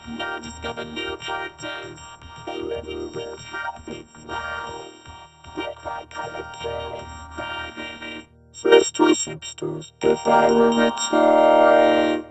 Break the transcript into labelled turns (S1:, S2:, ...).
S1: Now discover new characters. The little with happy smile. With bright-colored toys. Cry baby. First toy Superstores. If I were a toy.